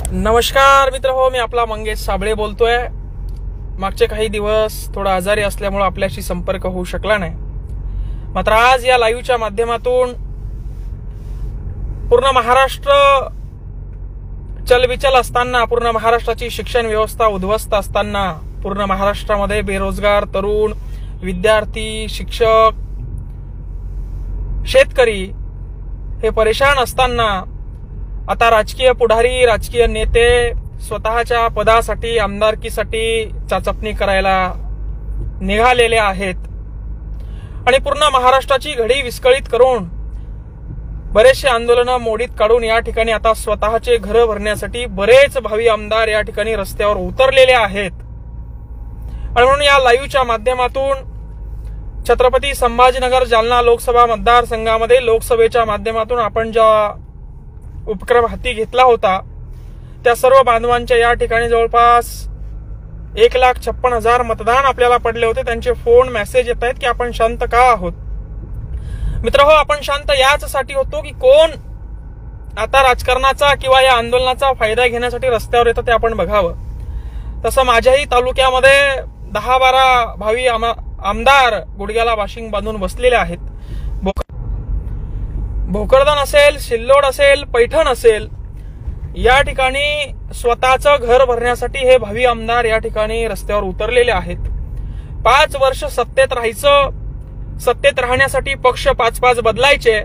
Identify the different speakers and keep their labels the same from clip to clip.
Speaker 1: नमस्कार मित्र हो, मी आपला मंगेश साबळे बोलतोय। मागचे काही दिवस थोडा आजारी असल्यामुळे आपल्याशी संपर्क होऊ शकला नाही। मात्र आज या लाईव्हच्या माध्यमातून पूर्ण महाराष्ट्र चलबिचल असताना, पूर्ण महाराष्ट्राची शिक्षण व्यवस्था उद्ध्वस्त असताना, पूर्ण महाराष्ट्रामध्ये बेरोजगार तरुण, विद्यार्थी, शिक्षक, शेतकरी हे परेशान असताना आता राजकीय पुढारी, राजकीय नेते स्वतःच्या पदासाठी, आमदारकीसाठी चाचपणी करायला निघालेले आहेत आणि पूर्ण महाराष्ट्राची घडी विस्कळीत करून बरेचसे आंदोलनं मोडीत काढून या ठिकाणी आता स्वतःचे घर भरण्यासाठी बरेच भावी आमदार या ठिकाणी रस्त्यावर उतरलेले आहेत। आणि म्हणून या लाईव्हच्या माध्यमातून छत्रपती संभाजीनगर जालना लोकसभा मतदारसंघामध्ये लोकसभेच्या माध्यमातून आपण ज्या उपक्रम हाती घेतला होता त्या सर्व बांधवांच्या या ठिकाणी जवळपास 1,56,000 मतदान आपल्याला पडले होते। त्यांचे फोन मेसेज येत आहेत की आपण शांत का आहोत। मित्र हो, आपण शांत याचसाठी होतो की कोण आता राजकारणाचा किंवा या आंदोलनाचा फायदा घेण्यासाठी रस्त्यावर येतं ते आपण बघावं। तसं माझ्याही तालुक्यामध्ये 10-12 भावी आमदार गुडघ्याला वाशिंग बांधून बसलेले आहेत। भोकरदन असेल, सिल्लोड असेल, पैठण असेल, या ठिकाणी स्वतःचं घर भरण्यासाठी हे भावी आमदार या ठिकाणी रस्त्यावर उतरलेले आहेत। 5 वर्ष सत्तेत राहायचं, सत्तेत राहण्यासाठी पक्ष 5-5 बदलायचे,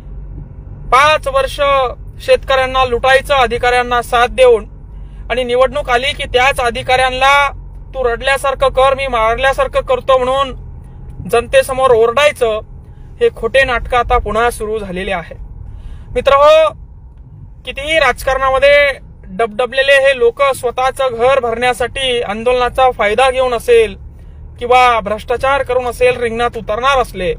Speaker 1: 5 वर्ष शेतकऱ्यांना लुटायचं, अधिकाऱ्यांना साथ देऊन, आणि निवडणूक आली की त्याच अधिकाऱ्यांना तू रडल्यासारखं कर, मी मारल्यासारखं करतो म्हणून जनतेसमोर ओरडायचं, हे खोटे नाटक आता पुन्हा सुरू झालेले आहे। मित्रहो, कितीही राजकारणामध्ये डबडबलेले हे लोक स्वतःचं घर भरण्यासाठी आंदोलनाचा फायदा घेऊन असेल किंवा भ्रष्टाचार करून असेल रिंगणात उतरणार असले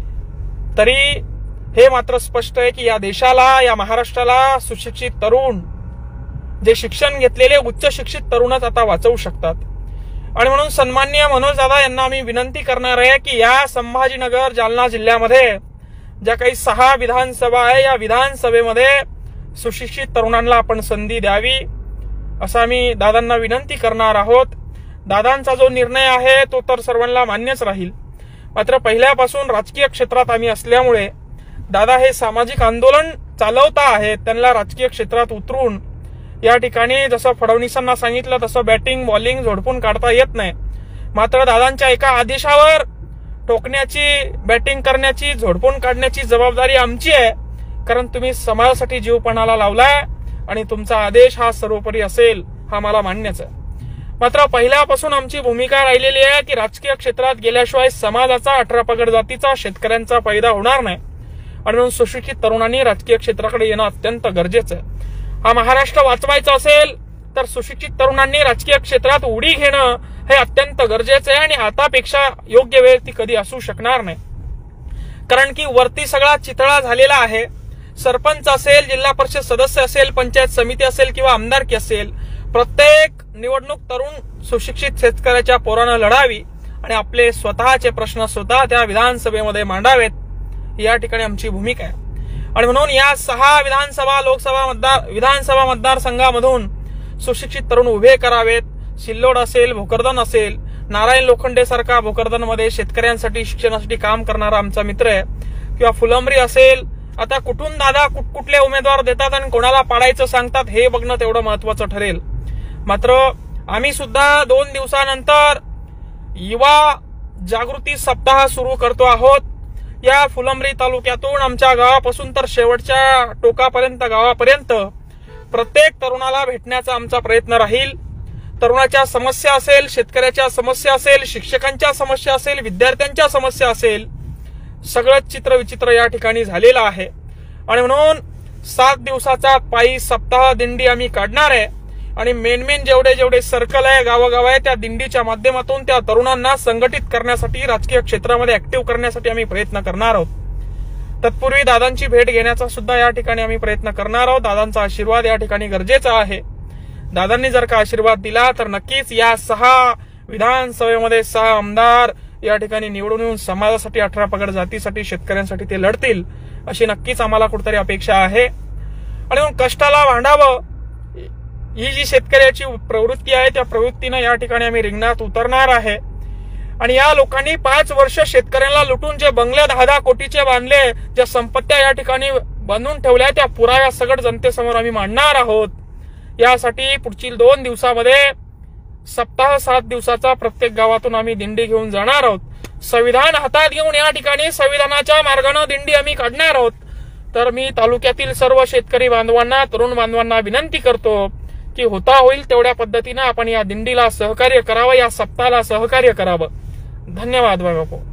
Speaker 1: तरी हे मात्र स्पष्ट आहे की या देशाला, या महाराष्ट्राला सुशिक्षित तरुण, जे शिक्षण घेतलेले उच्च शिक्षित तरुणच आता वाचवू शकतात। आणि म्हणून सन्माननीय मनोज दादा यांना आम्ही विनंती करणार आहे की या संभाजीनगर जालना जिल्ह्यामध्ये ज्या काही 6 विधानसभा आहे, या विधानसभेमध्ये सुशिक्षित तरुणांना आपण संधी द्यावी असं आम्ही दादांना विनंती करणार आहोत। दादांचा जो निर्णय आहे तो तर सर्वांना मान्यच राहील, मात्र पहिल्यापासून राजकीय क्षेत्रात आम्ही असल्यामुळे दादा हे सामाजिक आंदोलन चालवता आहेत, त्यांना राजकीय क्षेत्रात उतरून या ठिकाणी जसं फडणवीसांना सांगितलं तसं बॅटिंग बॉलिंग झोडपून काढता येत नाही। मात्र दादांच्या एका आदेशावर टोकण्याची, बॅटिंग करण्याची, झोडपून काढण्याची जबाबदारी आमची आहे, कारण तुम्ही समाजासाठी जीव पणाला लावलाय आणि तुमचा आदेश हा सर्वोपरी असेल हा मला मान्यच आहे। मात्र पहिल्यापासून आमची भूमिका राहिलेली आहे की राजकीय क्षेत्रात गेल्याशिवाय समाजाचा, 18 पगड जातीचा, शेतकऱ्यांचा फायदा होणार नाही आणि म्हणून सुशिक्षित तरुणांनी राजकीय क्षेत्राकडे येणं अत्यंत गरजेचं आहे। हा महाराष्ट्र वाचवायचा असेल तर सुशिक्षित तरुणांनी राजकीय क्षेत्रात उडी घेणं हे अत्यंत गरजेचं आहे आणि आतापेक्षा योग्य वेळ ती कधी असू शकणार नाही, कारण की वरती सगळा चितळा झालेला आहे। सरपंच असेल, जिल्हा परिषद सदस्य असेल, पंचायत समिती असेल किंवा आमदारकी असेल, प्रत्येक निवडणूक तरुण सुशिक्षित शेतकऱ्याच्या पोरानं लढावी आणि आपले स्वतःचे प्रश्न स्वतः त्या विधानसभेमध्ये मांडावेत, या ठिकाणी आमची भूमिका आहे। आणि म्हणून या 6 विधानसभा मतदारसंघामधून सुशिक्षित तरुण उभे करावेत। सिल्लोड असेल, भोकरदन असेल, नारायण लोखंडे सारखा भोकरदनमध्ये शेतकऱ्यांसाठी, शिक्षणासाठी काम करणारा आमचा मित्र आहे, किंवा फुलंब्री असेल, आता कुठून दादा कुठले उमेदवार देतात आणि कोणाला पाडायचं सांगतात हे बघणं तेवढं महत्वाचं ठरेल। मात्र आम्ही सुद्धा 2 दिवसानंतर युवा जागृती सप्ताह सुरू करतो आहोत। या फुलंब्री तालुक्यातून आमच्या गावापासून तर शेवटच्या टोकापर्यंत, गावापर्यंत प्रत्येक तरुणाला भेटण्याचा आमचा प्रयत्न राहील। तरुणाच्या समस्या असेल, शेतकऱ्याच्या समस्या असेल, शिक्षकांच्या समस्या असेल, विद्यार्थ्यांच्या समस्या असेल, सगळंच चित्र विचित्र या ठिकाणी झालेलं आहे। आणि म्हणून 7 दिवसाचा पायी सप्ताह दिंडी आम्ही काढणार आहे आणि मेन जेवढे सर्कल आहे, गावोगाव आहे, त्या दिंडीच्या माध्यमातून त्या तरुणांना संघटित करण्यासाठी, राजकीय क्षेत्रामध्ये ऍक्टिव्ह करण्यासाठी आम्ही प्रयत्न करणार आहोत। तत्पूर्वी दादांची भेट घेण्याचा सुद्धा या ठिकाणी आम्ही प्रयत्न करणार आहोत। दादांचा आशीर्वाद या ठिकाणी गरजेचा आहे। दादांनी जर का आशीर्वाद दिला तर नक्कीच या 6 विधानसभेमध्ये 6 आमदार या ठिकाणी निवडून येऊन समाजासाठी, 18 पगड जातीसाठी, शेतकऱ्यांसाठी ते लढतील अशी नक्कीच आम्हाला कुठेतरी अपेक्षा आहे। आणि मग कष्टाला भांडावं ही जी शेतकऱ्याची प्रवृत्ती आहे त्या प्रवृत्तीनं या ठिकाणी आम्ही रिंगणात उतरणार आहे। आणि या लोकांनी 5 वर्ष शेतकऱ्यांना लुटून जे बंगले 10-10 कोटीचे बांधले, ज्या संपत्त्या या ठिकाणी बांधून ठेवल्या, त्या पुराव्या सगळं जनतेसमोर आम्ही मांडणार आहोत। यासाठी पुढील 2 दिवसामध्ये सप्ताह 7 दिवसाचा प्रत्येक गावातून आम्ही दिंडी घेऊन जाणार आहोत। संविधान हातात घेऊन या ठिकाणी संविधानाच्या मार्गाने दिंडी आम्ही काढणार आहोत। तर मी तालुक्यातील सर्व शेतकरी बांधवांना, तरुण बांधवांना विनंती करतो की होता होईल तेवढ्या पद्धतीने आपण या दिंडीला सहकार्य करावं, या सप्ताहाला सहकार्य करावं। धन्यवाद बाळापो।